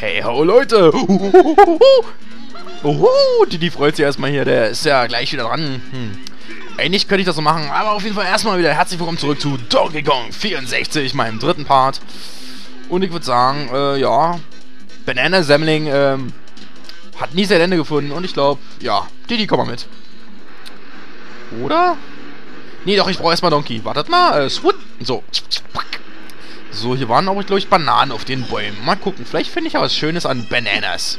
Hey ho Leute! Didi freut sich erstmal hier, der ist ja gleich wieder dran. Eigentlich könnte ich das so machen, aber auf jeden Fall erstmal wieder herzlich willkommen zurück zu Donkey Kong 64, meinem dritten Part. Und ich würde sagen, ja, Banana Sammling hat nie sein Ende gefunden und ich glaube, ja, Didi, komm mal mit. Oder? Nee, doch, ich brauche erstmal Donkey. Wartet mal, so. So, hier waren auch, glaube ich, Bananen auf den Bäumen. Mal gucken, vielleicht finde ich ja was Schönes an Bananas.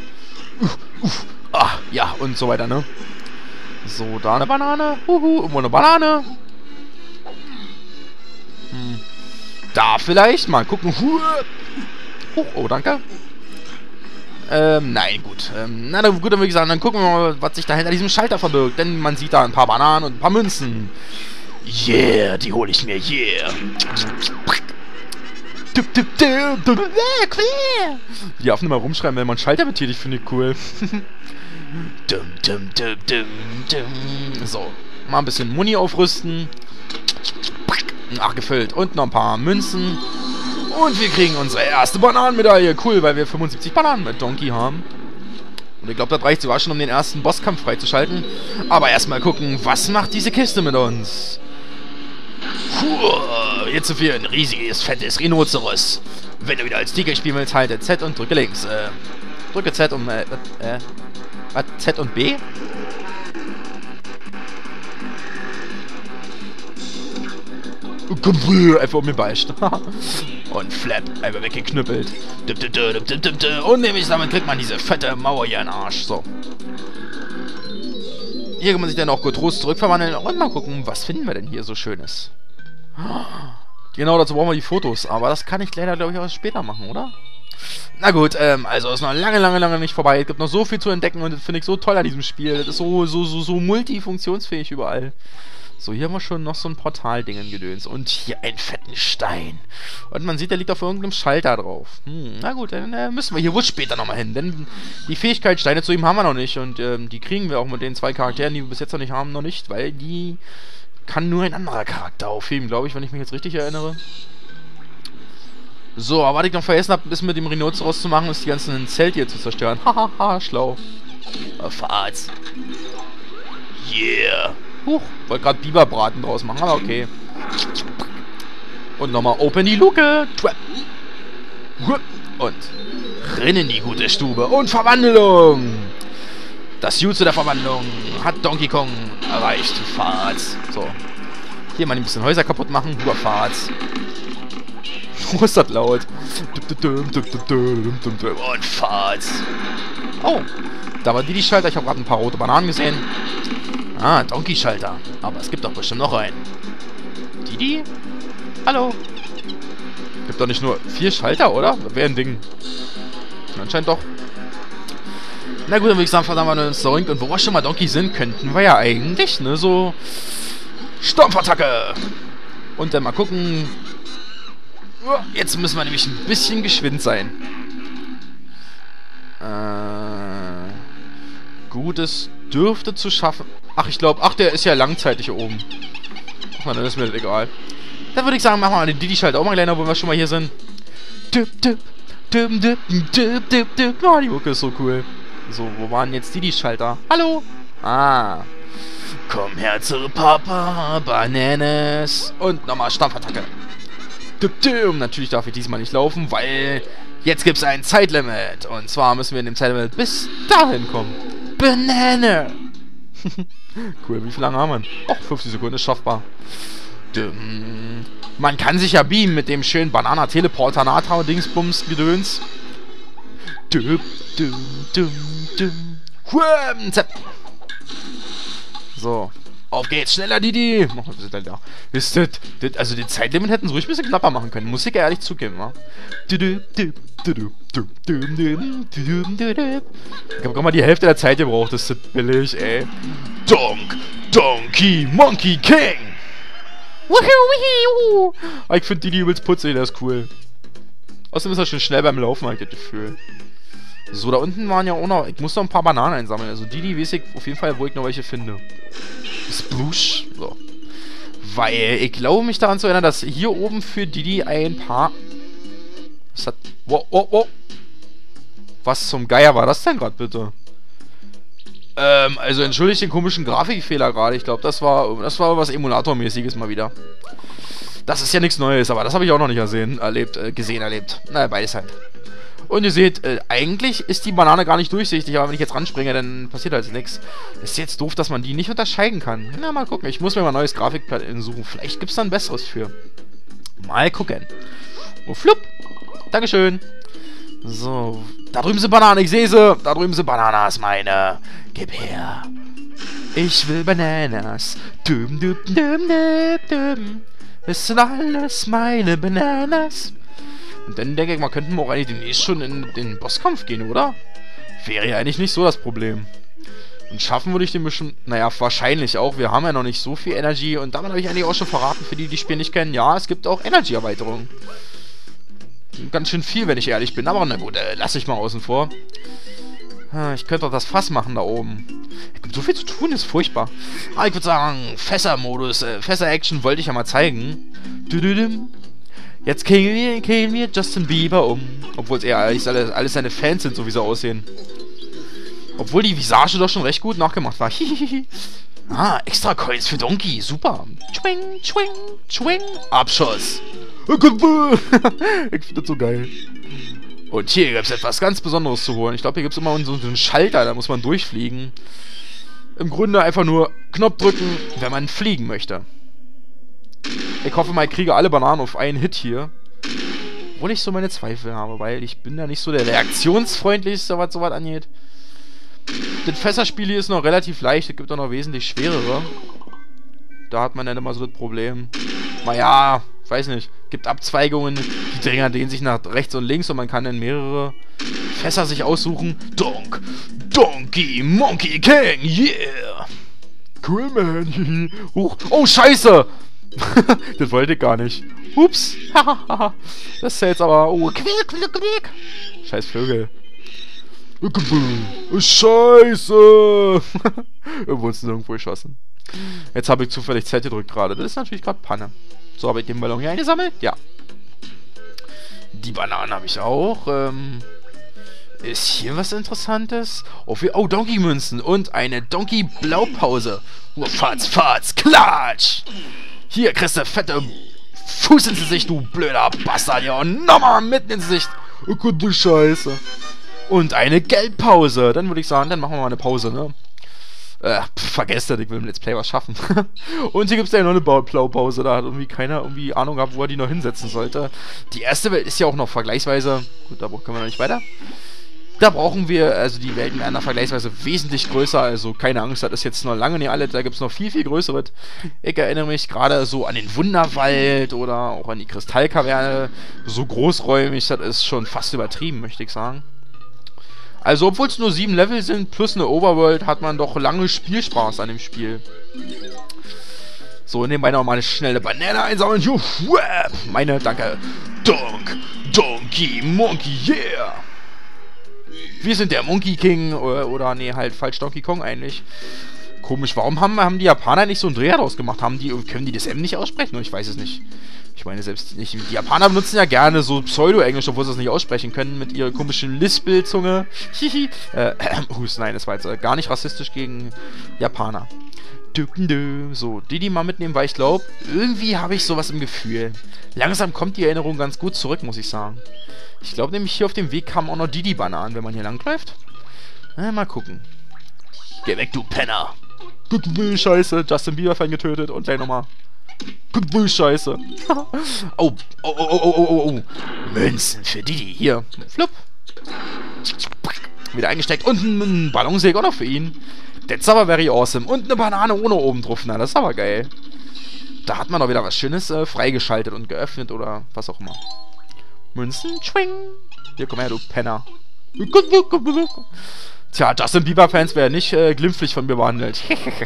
Ja, und so weiter, ne? So, da eine Banane. Irgendwo eine Banane. Da vielleicht. Mal gucken. Oh, danke. Nein, gut. Na gut, dann würde ich sagen, dann gucken wir mal, was sich da hinter diesem Schalter verbirgt. Denn man sieht da ein paar Bananen und ein paar Münzen. Yeah, die hole ich mir. Yeah. Die Affen immer rumschreien, wenn man Schalter betätigt, finde ich cool. So, mal ein bisschen Muni aufrüsten. Ach, gefüllt. Und noch ein paar Münzen. Und wir kriegen unsere erste Bananenmedaille. Cool, weil wir 75 Bananen mit Donkey haben. Und ich glaube, das reicht sogar schon, um den ersten Bosskampf freizuschalten. Aber erstmal gucken, was macht diese Kiste mit uns? Jetzt sind wir ein riesiges, fettes Rhinoceros. Wenn du wieder als Tiger spielen willst, halte Z und drücke links. Drücke Z und, was? Z und B? Einfach um mir beißt. Und Flap, einfach weggeknüppelt. Und nämlich damit kriegt man diese fette Mauer hier in den Arsch. So. Hier kann man sich dann auch getrost zurückverwandeln. Und mal gucken, was finden wir denn hier so Schönes. Genau, dazu brauchen wir die Fotos. Aber das kann ich leider, glaube ich, auch später machen, oder? Na gut, also ist noch lange nicht vorbei. Es gibt noch so viel zu entdecken und das finde ich so toll an diesem Spiel. Das ist so multifunktionsfähig überall. So, hier haben wir schon noch so ein Portal-Dingen gedöns. Und hier einen fetten Stein. Und man sieht, der liegt auf irgendeinem Schalter drauf. Na gut, dann müssen wir hier wohl später nochmal hin. Denn die Fähigkeit, Steine zu ihm haben wir noch nicht. Und die kriegen wir auch mit den zwei Charakteren, die wir bis jetzt noch nicht haben, noch nicht. Weil die kann nur ein anderer Charakter aufheben, glaube ich, wenn ich mich jetzt richtig erinnere. So, aber was ich noch vergessen habe, ein bisschen mit dem Rhinoceros zu machen, ist die ganzen Zelte hier zu zerstören. Hahaha, schlau. Fahrt's. Yeah. Wollte gerade Biberbraten draus machen, aber okay. Und nochmal open die Luke. Und rein in die gute Stube. Und Verwandlung. Das Jutsu der Verwandlung hat Donkey Kong erreicht. Fahrt's. So. Hier mal ein bisschen Häuser kaputt machen. Fahrt's. Wo ist das laut? Und fahrt's. Oh. Da war die Schalter. Ich habe gerade ein paar rote Bananen gesehen. Ah, Donkey-Schalter. Aber es gibt doch bestimmt noch einen. Didi? Hallo? Gibt doch nicht nur 4 Schalter, oder? Das wäre ein Ding. Anscheinend doch. Na gut, dann würde ich sagen, verdammt mal uns und wo wir schon mal Donkey sind, könnten wir ja eigentlich, ne, so Stampfattacke. Und dann mal gucken. Jetzt müssen wir nämlich ein bisschen geschwind sein. Gutes dürfte zu schaffen. Ach, ich glaube, der ist ja langzeitig hier oben. Ach man, dann ist mir das egal. Dann würde ich sagen, machen wir mal den Didi-Schalter auch mal kleiner, wo wir schon mal hier sind. Oh, die Mucke ist so cool. So, wo waren jetzt Didi-Schalter? Hallo? Ah. Komm her zu Papa, Bananas. Und nochmal Stampfattacke. Natürlich darf ich diesmal nicht laufen, weil jetzt gibt es ein Zeitlimit. Und zwar müssen wir in dem Zeitlimit bis dahin kommen. Banane! Cool, wie viel lange haben wir? Och, 50 Sekunden ist schaffbar. Man kann sich ja beamen mit dem schönen Banana-Teleporter-Nata-Dingsbums-Gedöns. So. Auf geht's, schneller, Didi! Ist das, also den Zeitlimit hätten sie ruhig ein bisschen knapper machen können. Muss ich ehrlich zugeben, wa? Ich hab gerade mal die Hälfte der Zeit gebraucht, das ist billig, ey. Donkey Monkey King! Ich finde Didi übelst putzig, der ist cool. Außerdem ist er schon schnell beim Laufen, habe ich das Gefühl. So, da unten waren ja auch noch... Ich muss noch ein paar Bananen einsammeln. Also Didi weiß ich auf jeden Fall, wo ich noch welche finde. Sploosh. So. Weil ich glaube mich daran zu erinnern, dass hier oben für Didi ein paar... Was hat... Wow. Was zum Geier war das denn gerade, bitte? Also entschuldigt den komischen Grafikfehler gerade. Ich glaube, das war was Emulatormäßiges mal wieder. Das ist ja nichts Neues, aber das habe ich auch noch nicht gesehen, erlebt. Naja, beides halt. Und ihr seht, eigentlich ist die Banane gar nicht durchsichtig, aber wenn ich jetzt ranspringe, dann passiert halt nichts. Ist jetzt doof, dass man die nicht unterscheiden kann. Na, mal gucken. Ich muss mir mal ein neues Grafikplugin suchen. Vielleicht gibt es da ein besseres für. Mal gucken. Oh, flupp. Dankeschön. So. Da drüben sind Bananen, ich sehe sie. Da drüben sind Bananas, meine. Gib her. Ich will Bananas. Düm, düm, düm, düm, düm. Es sind alles meine Bananas. Und dann denke ich mal, könnten wir auch eigentlich demnächst schon in den Bosskampf gehen, oder? Wäre ja eigentlich nicht so das Problem. Und schaffen würde ich den bestimmt, naja, wahrscheinlich auch. Wir haben ja noch nicht so viel Energy. Und damit habe ich eigentlich auch schon verraten, für die, die das Spiel nicht kennen, ja, es gibt auch Energy-Erweiterungen. Ganz schön viel, wenn ich ehrlich bin. Aber na gut, lass ich mal außen vor. Ich könnte doch das Fass machen da oben. Es gibt so viel zu tun, ist furchtbar. Aber ich würde sagen, Fässer-Modus, Fässer-Action wollte ich ja mal zeigen. Jetzt killen wir Justin Bieber um. Obwohl es eher alles seine Fans sind, so wie sie aussehen. Obwohl die Visage doch schon recht gut nachgemacht war. Ah, extra Coins für Donkey. Super. Schwing, schwing, schwing. Abschuss. Ich finde das so geil. Und hier gibt es etwas ganz Besonderes zu holen. Ich glaube, hier gibt es immer so einen Schalter, da muss man durchfliegen. Im Grunde einfach nur Knopf drücken, wenn man fliegen möchte. Ich hoffe mal, ich kriege alle Bananen auf einen Hit hier. Obwohl ich so meine Zweifel habe, weil ich bin ja nicht so der reaktionsfreundlichste, was sowas angeht. Das Fässerspiel hier ist noch relativ leicht, es gibt auch noch wesentlich schwerere. Da hat man dann immer so das Problem. Naja, weiß nicht, gibt Abzweigungen, die Dinger dehnen sich nach rechts und links und man kann dann mehrere Fässer sich aussuchen. Donkey Monkey King, yeah! Cool, man. Oh, scheiße! Das wollte ich gar nicht. Ups. Das ist ja jetzt aber... Oh, quiek. Scheiß Vögel. Scheiße! Irgendwo ist nirgendwo geschossen. Jetzt habe ich zufällig Z gedrückt gerade. Das ist natürlich gerade Panne. So, habe ich den Ballon hier eingesammelt? Ja. Die Bananen habe ich auch. Ist hier was Interessantes? Oh, Donkey-Münzen und eine Donkey-Blaupause. Fatz, klatsch! Hier, kriegst du fette Fuß ins Gesicht, du blöder Bastard. Ja, und nochmal mitten ins Gesicht. Oh Gott, du Scheiße. Und eine Geldpause. Dann würde ich sagen, dann machen wir mal eine Pause, ne? Vergesst das, ich will im Let's Play was schaffen. Und hier gibt es ja noch eine Blaupause. Da hat irgendwie keiner Ahnung gehabt, wo er die noch hinsetzen sollte. Die erste Welt ist ja auch noch vergleichsweise... Gut, da können wir noch nicht weiter. Da brauchen wir, also die Welten werden da vergleichsweise wesentlich größer, also keine Angst, das ist jetzt noch lange nicht alle, da gibt es noch viel, viel größeres. Ich erinnere mich gerade so an den Wunderwald oder auch an die Kristallkaverne, so großräumig, das ist schon fast übertrieben, möchte ich sagen. Also, obwohl es nur 7 Level sind, plus eine Overworld, hat man doch lange Spielspaß an dem Spiel. So, nebenbei noch mal eine schnelle Banane einsammeln. Meine, danke. Donkey Monkey, yeah! Wir sind der Monkey King, oder nee, halt falsch, Donkey Kong eigentlich. Komisch, warum haben die Japaner nicht so einen Dreher draus gemacht? Können die das M nicht aussprechen? Ich weiß es nicht. Ich meine selbst nicht. Die Japaner benutzen ja gerne so Pseudo-Englisch, obwohl sie es nicht aussprechen können, mit ihrer komischen Lispelzunge. Nein, das war jetzt gar nicht rassistisch gegen Japaner. So, die mal mitnehmen, weil ich glaube, irgendwie habe ich sowas im Gefühl. Langsam kommt die Erinnerung ganz gut zurück, muss ich sagen. Ich glaube nämlich, hier auf dem Weg kamen auch noch Didi-Bananen, wenn man hier langläuft. Mal gucken. Geh weg, du Penner. Scheiße, Justin Bieber-Fan getötet und gleich nochmal. Scheiße. Oh. Münzen für Didi. Hier. Flupp. Wieder eingesteckt. Und ein Ballonsäge auch noch für ihn. That's aber very awesome. Und eine Banane ohne oben drauf. Na, das ist aber geil. Da hat man doch wieder was Schönes freigeschaltet und geöffnet oder was auch immer. Münzen, schwing. Hier, komm her, du Penner. Tja, Justin Bieber-Fans werden nicht glimpflich von mir behandelt.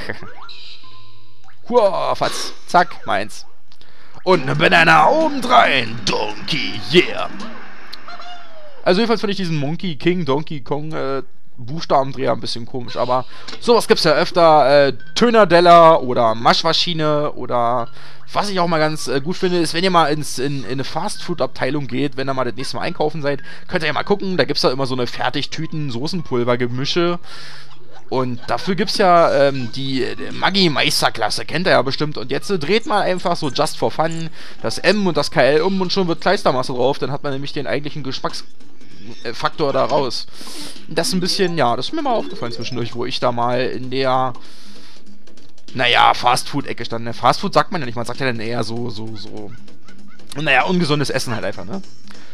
Fatz. Zack, meins. Und eine Banane obendrein. Donkey, yeah. Also jedenfalls finde ich diesen Monkey King, Donkey Kong Buchstabendreher ein bisschen komisch, aber sowas gibt's ja öfter. Tönerdella oder Maschmaschine oder was ich auch mal ganz gut finde, ist, wenn ihr mal in eine Fastfood-Abteilung geht, wenn ihr mal das nächste Mal einkaufen seid, könnt ihr ja mal gucken, da gibt's da immer so eine Fertigtüten Soßenpulver-Gemische. Und dafür gibt's ja die Maggi Meisterklasse, kennt ihr ja bestimmt. Und jetzt dreht man einfach so just for fun das M und das KL um und schon wird Kleistermasse drauf. Dann hat man nämlich den eigentlichen Geschmacksfaktor da raus. Das ist ein bisschen, ja, das ist mir mal aufgefallen zwischendurch, wo ich da mal in der, naja, Fastfood-Ecke stand. Fastfood sagt man ja nicht, man sagt ja dann eher so, naja, ungesundes Essen halt einfach, ne?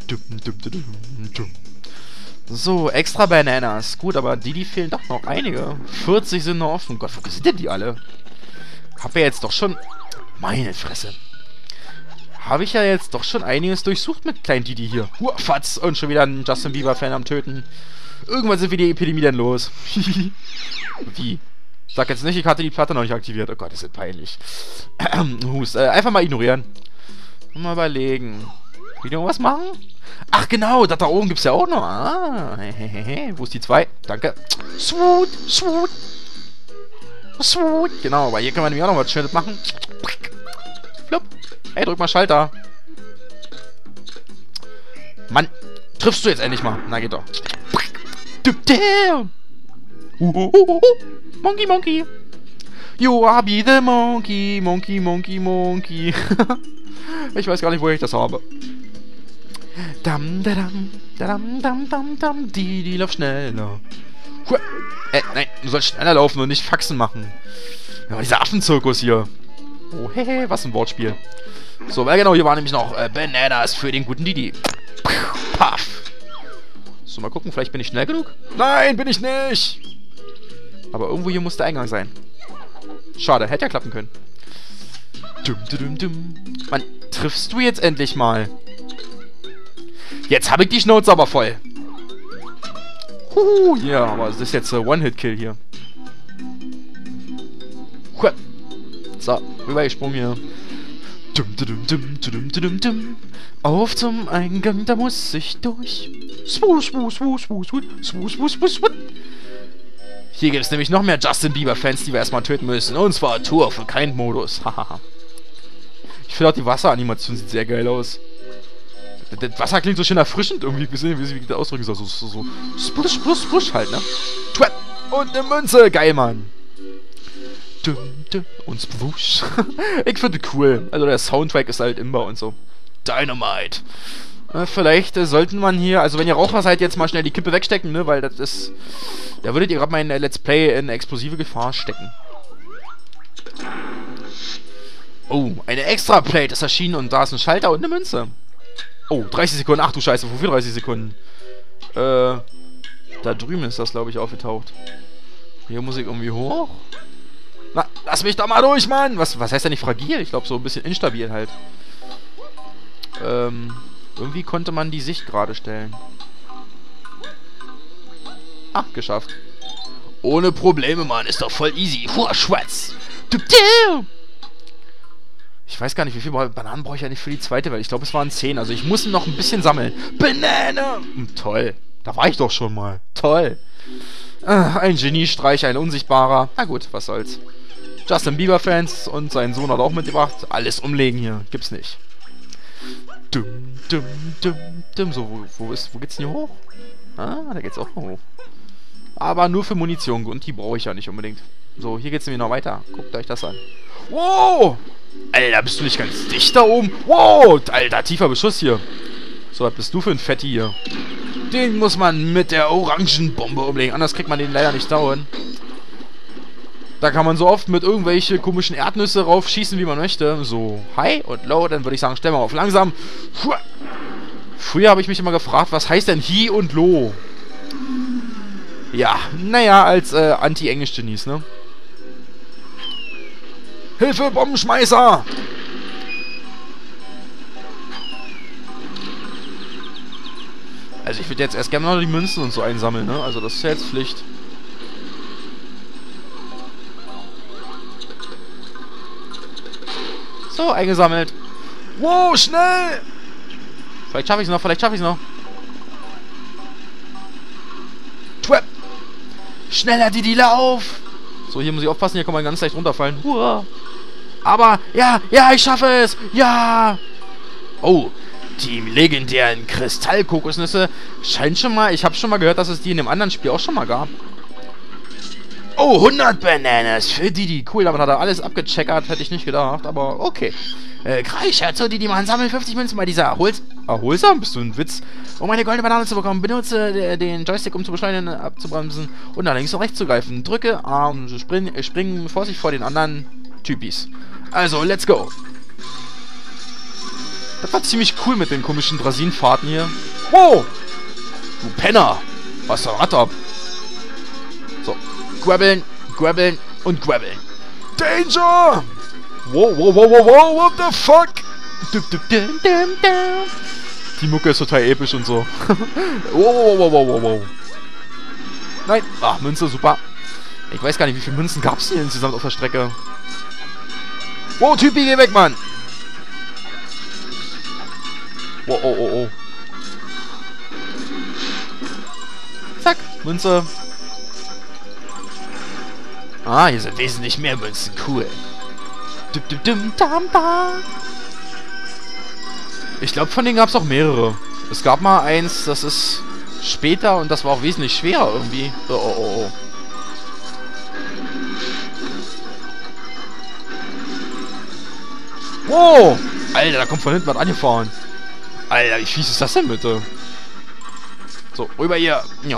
So, extra Bananas. Gut, aber die fehlen doch noch einige. 40 sind noch offen. Gott, wo sind denn die alle? Hab ja jetzt doch schon... Meine Fresse. Habe ich ja jetzt doch schon einiges durchsucht mit kleinen Didi hier. Fatz. Und schon wieder ein Justin Bieber-Fan am Töten. Irgendwann sind wir die Epidemie dann los. Wie? Sag jetzt nicht, ich hatte die Platte noch nicht aktiviert. Oh Gott, das ist peinlich. Hust. Einfach mal ignorieren. Mal überlegen. Will ich noch was machen? Ach genau, da oben gibt's ja auch noch. Ah, hehehe. Wo ist die 2? Danke. Swoot, swoot. Swoot. Genau, aber hier kann man nämlich auch noch was Schönes machen. Flupp. Hey, drück mal Schalter. Mann, triffst du jetzt endlich mal? Na, geht doch. Monkey, monkey. You are be the monkey, monkey, monkey, monkey. Ich weiß gar nicht, wo ich das habe. Dam, dadam, dadam, dam, dam, dam, die lauf schneller. Nein, du sollst schneller laufen und nicht Faxen machen. Ja, dieser Affenzirkus hier. Oh, hehe, was ein Wortspiel. So, weil genau, hier war nämlich noch Bananas für den guten Didi. Paff. So, mal gucken, vielleicht bin ich schnell genug? Nein, bin ich nicht. Aber irgendwo hier muss der Eingang sein. Schade, hätte ja klappen können. Mann, triffst du jetzt endlich mal? Jetzt habe ich die Schnauze aber voll. Ja, aber das ist jetzt One-Hit-Kill hier. So, rübergesprungen hier. Auf zum Eingang, da muss ich durch. Hier gibt es nämlich noch mehr Justin Bieber-Fans, die wir erstmal töten müssen. Und zwar Tour für keinen Modus. Ich finde auch die Wasseranimation sieht sehr geil aus. Das Wasser klingt so schön erfrischend irgendwie. Wie ich das ausdrücken soll. So splush, splush, splush halt, ne? Und eine Münze. Geil, Mann. Und splush. Ich finde cool. Also der Soundtrack ist halt imbar und so. Dynamite. Vielleicht sollten man hier, also wenn ihr Raucher seid, jetzt mal schnell die Kippe wegstecken, ne? Weil das ist... Da würdet ihr gerade mein Let's Play in explosive Gefahr stecken. Oh, eine Extra-Plate ist erschienen und da ist ein Schalter und eine Münze. Oh, 30 Sekunden. Ach du Scheiße, wofür 30 Sekunden? Da drüben ist das, glaube ich, aufgetaucht. Hier muss ich irgendwie hoch. Na, lass mich doch mal durch, Mann! Was heißt denn nicht fragil? Ich glaube, so ein bisschen instabil halt. Irgendwie konnte man die Sicht gerade stellen. Ach, geschafft. Ohne Probleme, Mann. Ist doch voll easy. Schwatz. Ich weiß gar nicht, wie viel Bananen brauche ich ja nicht für die zweite Welt. Ich glaube, es waren 10. Also ich muss noch ein bisschen sammeln. Banane! Toll. Da war ich doch schon mal. Toll. Ein Geniestreich, ein unsichtbarer. Na gut, was soll's. Justin Bieber-Fans und sein Sohn hat auch mitgebracht. Alles umlegen hier. Gibt's nicht. So, wo geht's denn hier hoch? Ah, da geht's auch hoch. Aber nur für Munition. Und die brauche ich ja nicht unbedingt. So, hier geht's nämlich noch weiter. Guckt euch das an. Wow! Alter, bist du nicht ganz dicht da oben? Wow! Alter, tiefer Beschuss hier. So, was bist du für ein Fetti hier? Den muss man mit der Orangenbombe umlegen. Anders kriegt man den leider nicht dauern. Da kann man so oft mit irgendwelche komischen Erdnüsse raufschießen, wie man möchte. So, High und Low. Dann würde ich sagen, stellen wir mal auf langsam. Früher habe ich mich immer gefragt, was heißt denn Hi und Low? Ja, naja, als Anti-Englisch-Genies, ne? Hilfe, Bombenschmeißer! Also ich würde jetzt erst gerne noch die Münzen und so einsammeln, ne? Also das ist ja jetzt Pflicht. So, eingesammelt. Wow, schnell! Vielleicht schaffe ich es noch, vielleicht schaffe ich es noch. Schneller, Didi, lauf! So, hier muss ich aufpassen, hier kann man ganz leicht runterfallen. Uah. Aber, ja, ich schaffe es! Ja! Oh, die legendären Kristallkokosnüsse scheint schon mal... Ich habe schon mal gehört, dass es die in dem anderen Spiel auch schon mal gab. Oh, 100 Bananas für Didi. Cool, damit hat er alles abgecheckert, hätte ich nicht gedacht, aber okay. Kreischerz, so Didi, man sammelt 50 Münzen bei dieser Erholsam? Bist du ein Witz? Um eine goldene Banane zu bekommen, benutze den Joystick, um zu beschleunigen, abzubremsen und nach links und rechts zu greifen. Drücke A und springen vorsichtig vor den anderen Typis. Also, let's go. Das war ziemlich cool mit den komischen Drasinenfahrten hier. Wow! Du Penner! Was ist Rad ab? So, grabbeln, grabbeln und grabbeln. Danger! Wow, what the fuck? Die Mucke ist total episch und so. wow. Nein, ach, Münze, super. Ich weiß gar nicht, wie viele Münzen gab es hier insgesamt auf der Strecke. Wow, Typi, geh weg, Mann! Wow, oh. Zack, Münze. Ah, hier sind wesentlich mehr Münzen, cool. Ich glaube, von denen gab es auch mehrere. Es gab mal eins, das ist später und das war auch wesentlich schwerer irgendwie. Oh. Wow! Alter, da kommt von hinten was angefahren. Alter, wie fies ist das denn bitte? So, rüber hier.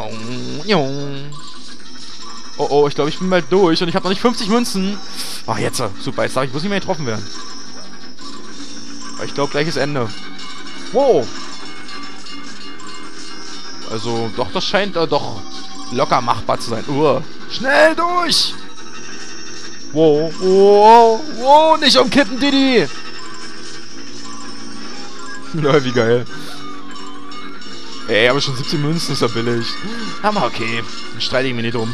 Oh, ich glaube, ich bin bald durch und ich habe noch nicht 50 Münzen. Ach, jetzt. Super, jetzt darf ich bloß nicht mehr getroffen werden. Ich glaube, gleich ist Ende. Wow. Also, doch, das scheint doch locker machbar zu sein. Schnell durch! Wow, nicht umkippen, Didi! Na, wie geil. Ey, aber schon 17 Münzen ist ja billig. Aber okay, dann streite ich mich nicht drum.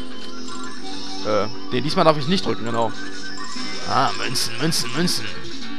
Den diesmal darf ich nicht drücken, genau. Ah, Münzen.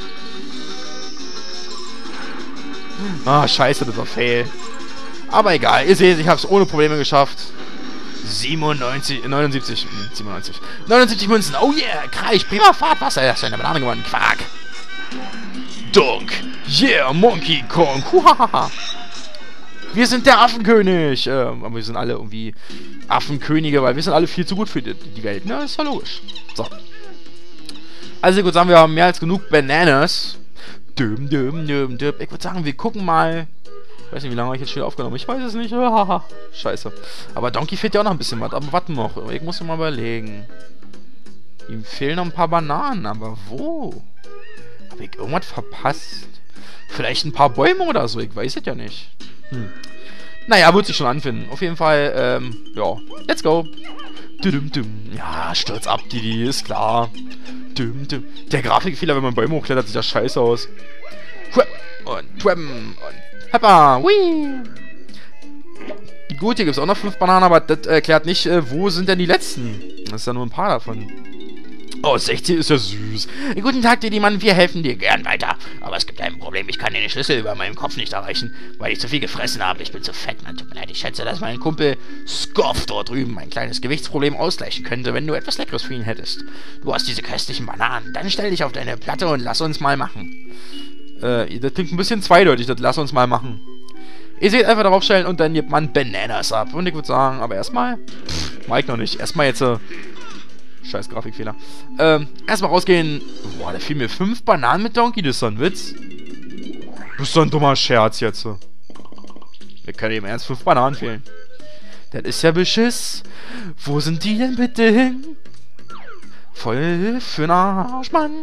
Ah, scheiße, das war fail. Aber egal, ihr seht, ich habe es ohne Probleme geschafft. 97 Münzen. Oh yeah, Kreis, prima Fahrt, was ist eine Banane gewonnen? Quark. Dunk. Yeah, Monkey Kong. Huhahaha. Wir sind der Affenkönig. Aber wir sind alle irgendwie Affenkönige, weil wir sind alle viel zu gut für die Welt. Ne, ist ja logisch. So. Also gut, sagen wir haben mehr als genug Bananas. Ich würde sagen, wir gucken mal. Ich weiß nicht, wie lange ich jetzt schon aufgenommen habe. Ich weiß es nicht. Scheiße. Aber Donkey fehlt ja auch noch ein bisschen was. Aber was noch? Ich muss mir mal überlegen. Ihm fehlen noch ein paar Bananen. Aber wo? Habe ich irgendwas verpasst? Vielleicht ein paar Bäume oder so. Ich weiß es ja nicht. Naja, wird sich schon anfinden. Auf jeden Fall, ja. Let's go. Ja, stürz ab, Didi. Ist klar. Der Grafikfehler, wenn man Bäume hochklettert, sieht ja scheiße aus. Und Twem und Heppa. Whee. Gut, hier gibt es auch noch 5 Bananen, aber das erklärt nicht, wo sind denn die letzten. Das ist ja nur ein paar davon. Oh, 16 ist ja süß. Guten Tag, Didi Mann, wir helfen dir gern weiter. Aber es gibt ein Problem, ich kann den Schlüssel über meinem Kopf nicht erreichen, weil ich zu viel gefressen habe. Ich bin zu fett, man, tut mir leid. Ich schätze, dass mein Kumpel Scoff dort drüben ein kleines Gewichtsproblem ausgleichen könnte, wenn du etwas Leckeres für ihn hättest. Du hast diese köstlichen Bananen. Dann stell dich auf deine Platte und lass uns mal machen. Das klingt ein bisschen zweideutig, das lass uns mal machen. Ihr seht, einfach darauf stellen und dann gibt man Bananas ab. Und ich würde sagen, aber erstmal... Mike noch nicht. Erstmal jetzt... Scheiß Grafikfehler. Erstmal rausgehen. Boah, da fiel mir 5 Bananen mit Donkey. Das ist doch ein Witz. Das ist doch ein dummer Scherz jetzt. Mir können eben erst 5 Bananen fehlen. Das ist ja Beschiss. Wo sind die denn bitte hin? Voll für'n Arsch, Mann.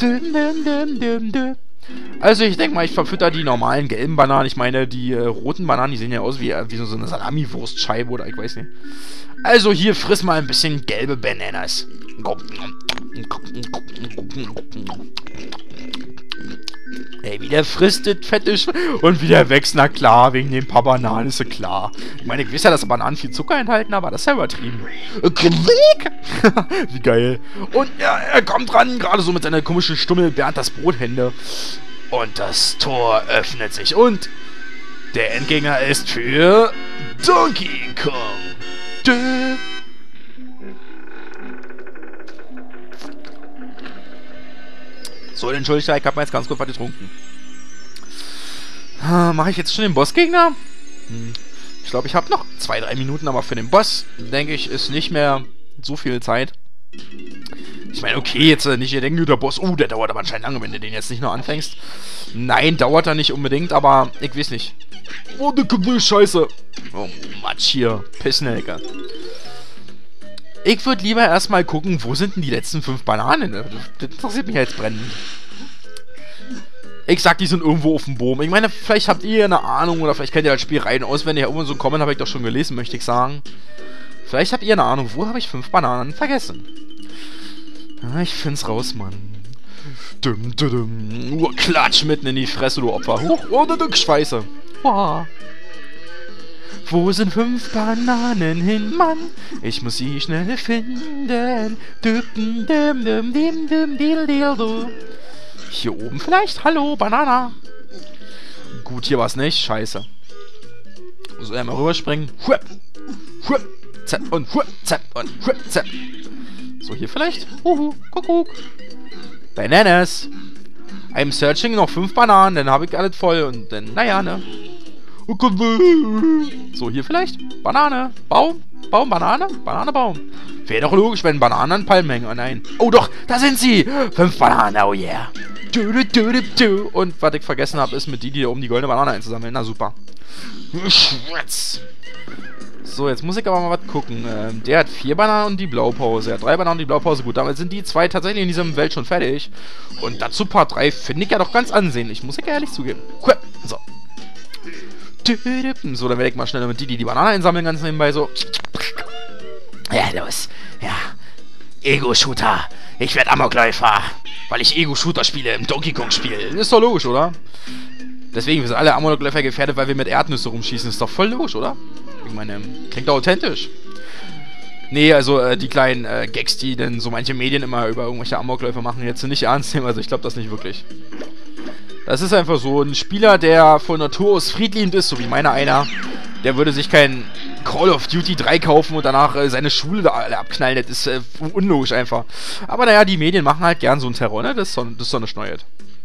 Also ich denke mal, ich verfütter die normalen gelben Bananen. Ich meine, die roten Bananen, die sehen ja aus wie so eine Salami-Wurstscheibe oder ich weiß nicht. Also hier friss mal ein bisschen gelbe Bananas. Ey, wie der frisst das fette und wie der wächst, na klar, wegen den paar Bananen ist ja klar. Ich meine, ich weiß ja, dass Bananen viel Zucker enthalten, aber das ist ja übertrieben. Wie geil. Und ja, er kommt ran, gerade so mit seiner komischen Stummel Bernd das Brothände. Und das Tor öffnet sich und der Endgegner ist für Donkey Kong. So, entschuldigt, ich hab mir jetzt ganz kurz was getrunken. Mache ich jetzt schon den Bossgegner? Ich glaube, ich habe noch 2-3 Minuten, aber für den Boss, denke ich, ist nicht mehr so viel Zeit. Ich meine, okay, jetzt nicht ihr denkt, der Boss, der dauert aber anscheinend lange, wenn du den jetzt nicht nur anfängst. Nein, dauert er nicht unbedingt, aber ich weiß nicht. Oh, die Scheiße. Oh, Matsch hier. Pissnelke. Ich würde lieber erstmal gucken, wo sind denn die letzten 5 Bananen? Das interessiert mich jetzt brennend. Ich sag, die sind irgendwo auf dem Boom. Ich meine, vielleicht habt ihr eine Ahnung oder vielleicht kennt ihr das Spiel rein auswendig. Irgendwo so einen Comment habe ich doch schon gelesen, möchte ich sagen. Vielleicht habt ihr eine Ahnung, wo habe ich 5 Bananen vergessen? Ich find's raus, Mann. Klatsch mitten in die Fresse, du Opfer. Huch, oh, du Scheiße. Wow. Wo sind 5 Bananen hin, Mann? Ich muss sie schnell finden. Hier oben vielleicht? Hallo, Banana. Gut, hier war's nicht. Scheiße. So, einmal rüberspringen. Hup, hup, zapp und hup, zapp und hup, zapp. So, hier vielleicht? Kuckuck. Bananas. I'm searching noch 5 Bananen, dann habe ich alles voll und dann, naja, ne? So, hier vielleicht? Banane. Baum. Baum, Banane. Banane, Baum. Wäre doch logisch, wenn Bananen an Palmen hängen. Oh nein. Oh doch, da sind sie. 5 Bananen, oh yeah. Und was ich vergessen habe, ist mit die um die goldene Banane einzusammeln. Na super. Schwitz. So, jetzt muss ich aber mal was gucken. Der hat 4 Bananen und die Blaupause. Er hat 3 Bananen und die Blaupause. Gut, damit sind die 2 tatsächlich in dieser Welt schon fertig. Und dazu Part 3 finde ich ja doch ganz ansehnlich. Muss ich ja ehrlich zugeben. Cool. So. So, dann werde ich mal schnell mit die Banane einsammeln, ganz nebenbei so. Ja, los. Ja. Ego-Shooter. Ich werde Amokläufer. Weil ich Ego-Shooter spiele im Donkey Kong-Spiel. Ist doch logisch, oder? Deswegen, wir sind alle Amokläufer gefährdet, weil wir mit Erdnüsse rumschießen. Ist doch voll logisch, oder? Ich meine, klingt doch authentisch. Nee, also die kleinen Gags, die denn so manche Medien immer über irgendwelche Amokläufer machen, jetzt nicht ernst nehmen. Also ich glaube das nicht wirklich. Das ist einfach so ein Spieler, der von Natur aus friedliebend ist, so wie meiner einer. Der würde sich kein Call of Duty 3 kaufen und danach seine Schule da alle abknallen. Das ist unlogisch einfach. Aber naja, die Medien machen halt gern so einen Terror, ne? Das ist so eine Schneuert.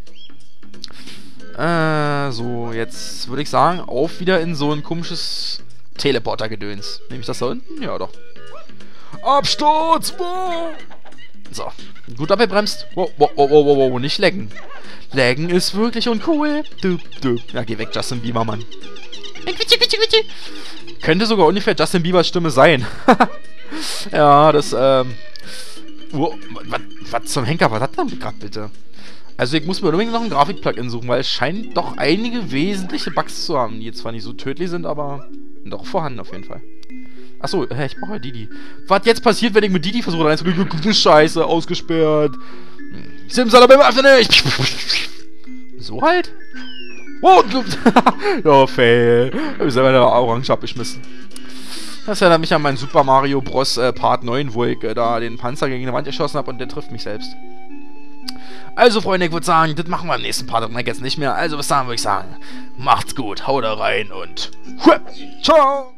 So, jetzt würde ich sagen, auf wieder in so ein komisches Teleporter-Gedöns. Nehme ich das da unten? Ja, doch. Absturz! Wow. So, gut abgebremst. Wow, nicht lecken. Laggen ist wirklich uncool. Ja, geh weg, Justin Bieber, Mann. Könnte sogar ungefähr Justin Biebers Stimme sein. Ja, das, was zum Henker war das denn gerade bitte? Also ich muss mir unbedingt noch ein Grafik-Plugin suchen, weil es scheint doch einige wesentliche Bugs zu haben, die jetzt zwar nicht so tödlich sind, aber doch vorhanden auf jeden Fall. Achso, ich brauche ja Didi. Was jetzt passiert, wenn ich mit Didi versuche reinzugehen? Scheiße, ausgesperrt. Simsalabim, öffne nicht! So halt? Wow! Ja, fail. Ich hab selber eine Orange abgeschmissen. Das erinnert mich an meinen Super Mario Bros. Part 9, wo ich da den Panzer gegen die Wand geschossen habe und der trifft mich selbst. Also, Freunde, ich würde sagen, das machen wir im nächsten Part und jetzt nicht mehr. Also, bis dahin würde ich sagen, macht's gut, haut da rein und ciao!